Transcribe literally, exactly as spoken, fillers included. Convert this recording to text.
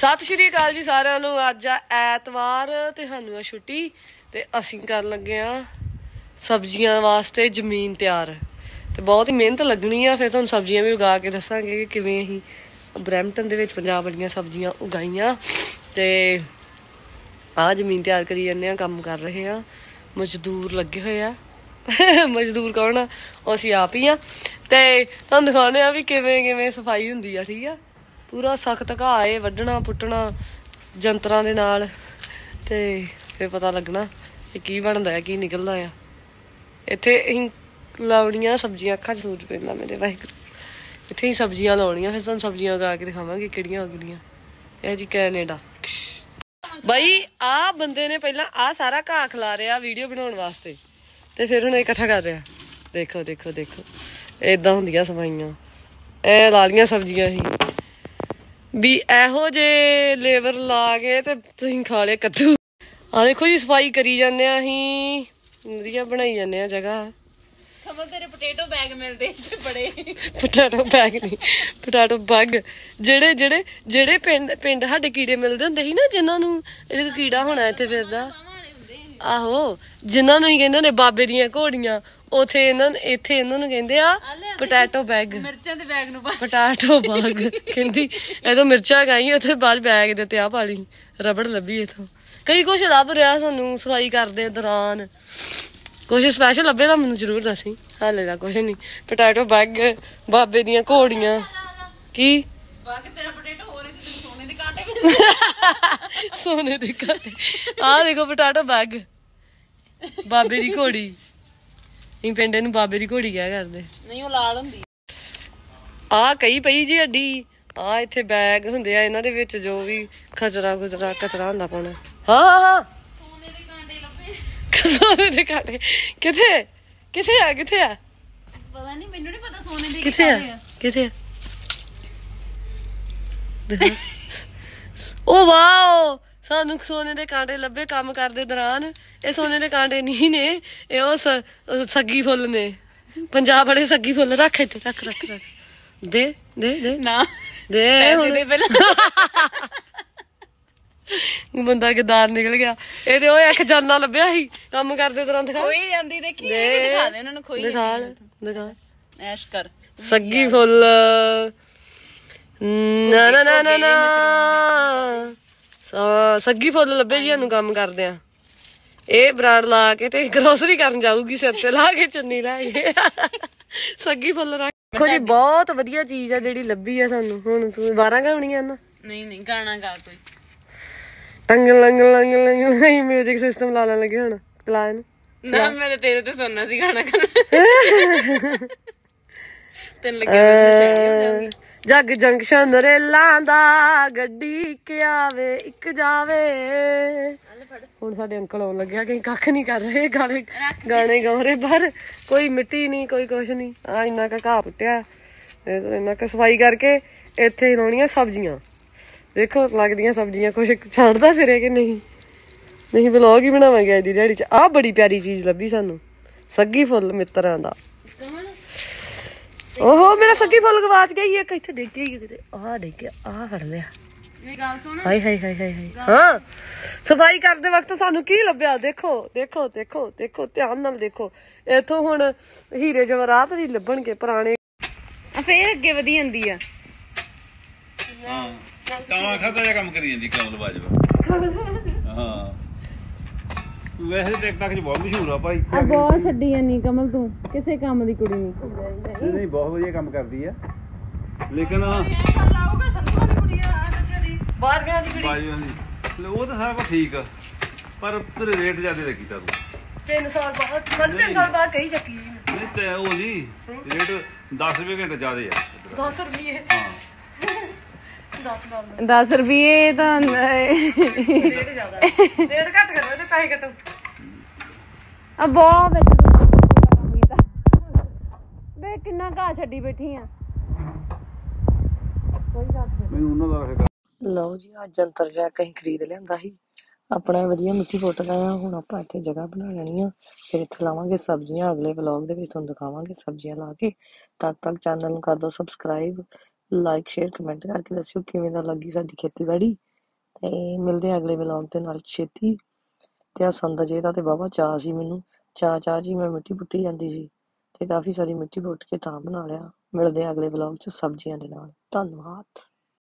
सत श्री अकाल जी सारिਆਂ ਨੂੰ। ਅੱਜ ਆ ਐਤਵਾਰ ਤੇ ਸਾਨੂੰ ਆ ਛੁੱਟੀ ਤੇ ਅਸੀਂ ਕਰਨ ਲੱਗੇ ਆ ਸਬਜ਼ੀਆਂ ਵਾਸਤੇ ਜ਼ਮੀਨ ਤਿਆਰ ਤੇ ਬਹੁਤ ਹੀ ਮਿਹਨਤ ਲੱਗਣੀ ਆ। ਫਿਰ ਤੁਹਾਨੂੰ ਸਬਜ਼ੀਆਂ ਵੀ ਉਗਾ ਕੇ ਦੱਸਾਂਗੇ ਕਿ ਕਿਵੇਂ ਅਸੀਂ ਬਰੈਂਪਟਨ ਦੇ ਵਿੱਚ ਪੰਜਾਬ ਵਾਲੀਆਂ ਸਬਜ਼ੀਆਂ ਉਗਾਈਆਂ ਤੇ ਆ ਜ਼ਮੀਨ ਤਿਆਰ ਕਰੀ ਜਾਂਦੇ ਆ। ਕੰਮ ਕਰ ਰਹੇ ਆ, ਮਜ਼ਦੂਰ ਲੱਗੇ ਹੋਏ ਆ। ਮਜ਼ਦੂਰ ਕੌਣ ਆ? ਉਹ ਅਸੀਂ ਆਪ ਹੀ ਆ ਤੇ ਤੁਹਾਨੂੰ ਦਿਖਾਉਂਦੇ ਆ ਵੀ ਕਿਵੇਂ ਕਿਵੇਂ ਸਫਾਈ ਹੁੰਦੀ ਆ। ਠੀਕ ਆ, पूरा सख्त घाह है, वड्ढना पुट्टना जंतरां दे नाल ते फिर पता लगना कि की बनदा है की निकलदा है। इत्थे असीं लाउणियां सब्जियां, अक्खां च सूरज पैंदा मेरे वाहिगुरू। इत्थे ही सब्जियां लाउणियां, फिर तुहानूं सब्जियां उगा के दिखावांगे किहड़ियां उगदियां। इह जी कैनेडा बई आ बंदे ने पहलां आ सारा घाह खिला रिहा वीडियो बनाउण वास्ते ते फिर हुण इकट्ठा कर रिहा। देखो देखो देखो इदां हुंदियां सफाइयां। ए ला लियां सब्जियां ही भी एहो जे लेबर ला के ते तुसीं खा ले कद्दू। आ देखो जी सफाई करी जाने असीं, वधिया बनाई जाने जगह। खबर तेरे पोटैटो बैग मिलदे बड़े। पोटैटो बैग नहीं, पोटैटो बग। जेड़े जेड़े जेड़े पिंड पिंड साडे कीड़े मिलदे हुंदे सी ना, जिन्हां नूं इह कीड़ा होना इत्थे फिरदा। आहो, जिन्हां नूं ही कहंदे ने बाबे दीयां घोड़ियां, उथे इन्हां इत्थे इन्हां नूं कहंदे आ पोटैटो बैग। मिर्चां दे बैग नूं पोटैटो बैग कहंदी इधर मिर्चां गाई, उथे बाद बैग दे ते आ पा लई रबड़ लभी इथों। कई कुछ लभ रिहा सानूं सफाई करदे दौरान। कुछ स्पैशल लभे तां मैनूं जरूर दस्सी। हाले दा कुछ नहीं। पोटैटो बैग, बाबे दीयां घोड़ियां। की बाग तेरा पोटैटो हो रही ते सोने दे कांटे मिलदे। सोने दे कांटे। आ देखो पोटैटो बैग, बाबे दी घोड़ी। ਅਸੀਂ ਪਿੰਡ ਨੂੰ ਬਾਬੇ ਦੀ ਘੋੜੀ ਕਿਹਾ ਕਰਦੇ। ਨਹੀਂ ਉਹ ਲਾਲ ਹੁੰਦੀ ਆ ਕਈ ਪਈ ਜੀ ਅੱਡੀ। ਆ ਇੱਥੇ ਬੈਗ ਹੁੰਦੇ ਆ, ਇਹਨਾਂ ਦੇ ਵਿੱਚ ਜੋ ਵੀ ਖਚਰਾ ਖੁਚਰਾ ਕਚਰਾ ਹੁੰਦਾ ਪਾਉਣਾ। ਹਾਂ ਹਾਂ ਹਾਂ ਸੋਨੇ ਦੇ ਕਾਂਟੇ ਲੱਭੇ। ਸੋਨੇ ਦੇ ਕਾਂਟੇ ਕਿੱਥੇ ਕਿੱਥੇ ਆ ਕਿੱਥੇ ਆ ਪਤਾ ਨਹੀਂ, ਮੈਨੂੰ ਨਹੀਂ ਪਤਾ ਸੋਨੇ ਦੇ ਕਿੱਥੇ ਆ ਕਿੱਥੇ ਆ। ਉਹ ਵਾਓ, ਸਾਨੂੰ ਸੋਨੇ ਦੇ ਕਾਂਟੇ ਲੱਭੇ ਕੰਮ ਕਰਦੇ ਦੌਰਾਨ। ਇਹ ਸੋਨੇ ਦੇ ਕਾਂਟੇ ਨਹੀਂ ਨੇ, ਇਹ ਉਹ ਸੱਗੀ ਫੁੱਲ ਨੇ। ਪੰਜਾਬ ਵਾਲੇ ਸੱਗੀ ਫੁੱਲ। ਰੱਖ ਇੱਥੇ, ਰੱਖ ਰੱਖ ਰੱਖ। ਦੇ ਦੇ ਦੇ ਨਾ ਦੇ ਦੇ ਪਹਿਲਾਂ। ਬੰਦਾ ਗਦਾਰ ਨਿਕਲ ਗਿਆ। ਇਹਦੇ ਉਹ ਇੱਕ ਖਜ਼ਾਨਾ ਲੱਭਿਆ ਸੀ ਕੰਮ ਕਰਦੇ ਦੌਰਾਨ। ਦਿਖਾ ਕੋਈ ਜਾਂਦੀ ਦੇਖੀ, ਇਹ ਵੀ ਦਿਖਾ ਦੇ ਉਹਨਾਂ ਨੂੰ। ਕੋਈ ਦਿਖਾ ਦਿਖਾ ਐਸ਼ ਕਰ। ਸੱਗੀ ਫੁੱਲ ਨਾ ਨਾ ਨਾ ਨਾ ਨਾ ਸੱਗੀ ਫੁੱਲ ਲੱਭੇ ਜੀ ਸਾਨੂੰ ਕੰਮ ਕਰਦੇ ਆ। ਇਹ ਬਰਾੜ ਲਾ ਕੇ ਤੇ ਗਰੋਸਰੀ ਕਰਨ ਜਾਊਗੀ, ਸਿਰ ਤੇ ਲਾ ਕੇ ਚੁੰਨੀ ਲੈ ਕੇ ਸੱਗੀ ਫੁੱਲ ਰੱਖ। ਦੇਖੋ ਜੀ ਬਹੁਤ ਵਧੀਆ ਚੀਜ਼ ਆ ਜਿਹੜੀ ਲੱਭੀ ਆ ਸਾਨੂੰ। ਹੁਣ ਤੂੰ ਬਾਰਾਂ ਗਾਉਣੀਆਂ ਨਾ? ਨਹੀਂ ਨਹੀਂ, ਗਾਣਾ ਗਾ ਕੋਈ। ਟੰਗ ਲੰਗ ਲੰਗ ਲੰਗ ਨਹੀਂ, ਮਿਊਜ਼ਿਕ ਸਿਸਟਮ ਲਾ ਲੈਣ ਲੱਗੇ ਹੁਣ। ਚਲਾ ਇਹਨੂੰ। ਨਾ ਮੈਂ ਤੇਰੇ ਤੇ ਸੁਣਨਾ ਸੀ ਗਾਣਾ ਕਰਨਾ। ਤੈਨੂੰ ਲੱਗਿਆ ਮੈਂ ਸ਼ਾਇਰੀ ਹੋ ਜਾਊਗੀ। ਜੱਗ ਜੰਕਸ਼ਨ ਰੇਲਾਂ ਦਾ ਗੱਡੀ ਇੱਕ ਆਵੇ ਇੱਕ ਜਾਵੇ। ਹੁਣ ਸਾਡੇ ਅੰਕਲ ਆਉਣ ਲੱਗਿਆ ਕਿ ਕੱਖ ਨਹੀਂ ਕਰ ਰਹੇ, ਗਾਣੇ ਗਾਣੇ ਗਾ ਰਹੇ ਬਾਹਰ। ਕੋਈ ਮਿੱਟੀ ਨਹੀਂ, ਕੋਈ ਕੁਛ ਨਹੀਂ। ਆ ਇੰਨਾ ਕੁ ਘਾਹ ਪੁੱਟਿਆ, ਇੰਨਾ ਕੁ ਸਫਾਈ ਕਰਕੇ ਇੱਥੇ ਲਾਉਣੀਆਂ ਸਬਜ਼ੀਆਂ। ਦੇਖੋ ਲੱਗਦੀਆਂ ਸਬਜ਼ੀਆਂ। ਕੁਛ ਛੱਡਦਾ ਸਿਰੇ ਕਿ ਨਹੀਂ? ਨਹੀਂ, ਵਲੋਗ ਹੀ ਬਣਾਵਾਂਗੇ ਅੱਜ ਦੀ ਦਿਹਾੜੀ ਚ। ਆਹ ਬੜੀ ਪਿਆਰੀ ਚੀਜ਼ ਲੱਭੀ ਸਾਨੂੰ, ਸੱਗੀ ਫੁੱਲ ਮਿੱਤਰਾਂ ਦਾ। ਓਹੋ ਮੇਰਾ ਸੱਗੀ ਫੁੱਲ ਗਵਾਚ ਗਈ। ਇੱਕ ਇੱਥੇ ਡਿੱਗ ਗਈ ਕਿਤੇ। ਆਹ ਡਿੱਗ ਗਿਆ, ਆਹ ਫੜ ਲਿਆ। ਮੇਰੀ ਗੱਲ ਸੁਣ। ਹਾਏ ਹਾਏ ਹਾਏ ਹਾਏ ਹਾਏ। ਹਾਂ, ਸਫਾਈ ਕਰਦੇ ਵਕਤ ਸਾਨੂੰ ਕੀ ਲੱਭਿਆ? ਦੇਖੋ ਦੇਖੋ ਦੇਖੋ ਦੇਖੋ, ਧਿਆਨ ਨਾਲ ਦੇਖੋ। ਇੱਥੋਂ ਹੁਣ ਹੀਰੇ ਜਵਾਹਰਾਤ ਵੀ ਲੱਭਣਗੇ ਪੁਰਾਣੇ। ਫੇਰ ਅੱਗੇ ਵਧੀ ਜਾਂਦੀ ਆ। ਹਾਂ, ਕਾਵਾਂ ਖਾਦਾ ਜਿਹਾ ਕੰਮ ਕਰੀ ਜਾਂਦੀ ਕਮਲ ਬਾਜਵਾ। ਹਾਂ, ਵੈਸੇ ਟਿਕਟਾਕ ਚ ਬਹੁਤ ਮਸ਼ਹੂਰ ਆ ਭਾਈ। ਆ ਬਹੁਤ ਛੱਡੀ ਜਾਨੀ ਕਮਲ ਤੂੰ, ਕਿਸੇ ਕੰਮ ਦੀ ਕੁੜੀ ਨਹੀਂ। ਨਹੀਂ, ਬਹੁਤ ਵਧੀਆ ਕੰਮ ਕਰਦੀ ਆ, ਲੇਕਿਨ ਬਾਹਰ ਗਿਆ ਦੀ ਕੁੜੀ ਬਾਜਵਾ ਦੀ ਉਹ ਤਾਂ ਸਾਰਾ ਕੁਝ ਠੀਕ ਆ, ਪਰ ਤੇਰੇ ਰੇਟ ਜ਼ਿਆਦਾ ਰੱਖੀ ਤਾ ਤੂੰ। ਤਿੰਨ ਸਾਲ ਬਾਅਦ ਤਿੰਨ ਸਾਲ ਬਾਅਦ ਕਹੀ ਚੱਕੀ। ਨਹੀਂ ਤੇ ਉਹ ਨਹੀਂ, ਰੇਟ ਦਸ ਰੁਪਏ ਘੰਟੇ ਜ਼ਿਆਦਾ ਆ। ਦਸ ਰੁਪਏ? ਹਾਂ, ਦਸ ਰੁਪਏ ਤਾਂ ਰੇਟ ਜ਼ਿਆਦਾ। ਰੇਟ ਘੱਟ ਕਰੋ ਤੇ ਪੈਸੇ ਕੱਟੋ। ਆ ਬਹੁਤ ਵਿੱਚ ਕੰਮ ਕੀਤਾ ਵੇ। ਕਿੰਨਾ ਘਾਹ ਛੱਡੀ ਬੈਠੀ ਆ। ਮੈਨੂੰ ਉਹਨਾਂ ਦਾ ਰੱਖਿਆ। ਲਓ ਜੀ, ਅੱਜ ਜੰਤਰ ਜਾ ਕੇ ਅਸੀਂ ਖਰੀਦ ਲਿਆਂਦਾ ਸੀ ਆਪਣਾ ਵਧੀਆ ਮਿੱਠੀ ਫੁੱਟਦਾ ਆ। ਹੁਣ ਆਪਾਂ ਇੱਥੇ ਜਗ੍ਹਾ ਬਣਾ ਲੈਣੀ ਆ, ਫਿਰ ਇੱਥੇ ਲਾਵਾਂਗੇ ਸਬਜ਼ੀਆਂ। ਅਗਲੇ ਵਲੌਗ ਦੇ ਵਿੱਚ ਤੁਹਾਨੂੰ ਦਿਖਾਵਾਂਗੇ ਸਬਜ਼ੀਆਂ ਲਾ ਕੇ। ਤਦ ਤੱਕ ਚੈਨਲ ਨੂੰ ਕਰ ਦਿਓ ਸਬਸਕ੍ਰਾਈਬ, ਲਾਈਕ ਸ਼ੇਅਰ ਕਮੈਂਟ ਕਰਕੇ ਦੱਸਿਓ ਕਿਵੇਂ ਦਾ ਲੱਗੀ ਸਾਡੀ ਖੇਤੀਬਾੜੀ। ਤੇ ਮਿਲਦੇ ਆ ਅਗਲੇ ਵਲੌਗ ਦੇ ਨਾਲ ਛੇਤੀ। ਤੇ ਆ ਸੰਦ ਜੇ ਦਾ ਤੇ ਵਾਹਵਾ ਚਾਅ ਸੀ ਮੈਨੂੰ, ਚਾਅ ਚਾਅ 'ਚ ਹੀ ਮੈਂ ਮਿੱਟੀ ਪੁੱਟੀ ਜਾਂਦੀ ਸੀ ਤੇ ਕਾਫੀ ਸਾਰੀ ਮਿੱਟੀ ਪੁੱਟ ਕੇ ਤਾਂ ਬਣਾ ਲਿਆ। ਮਿਲਦੇ ਆ ਅਗਲੇ ਵਲੌਗ 'ਚ ਸਬਜ਼ੀਆਂ ਦੇ ਨਾਲ। ਧੰਨਵਾਦ।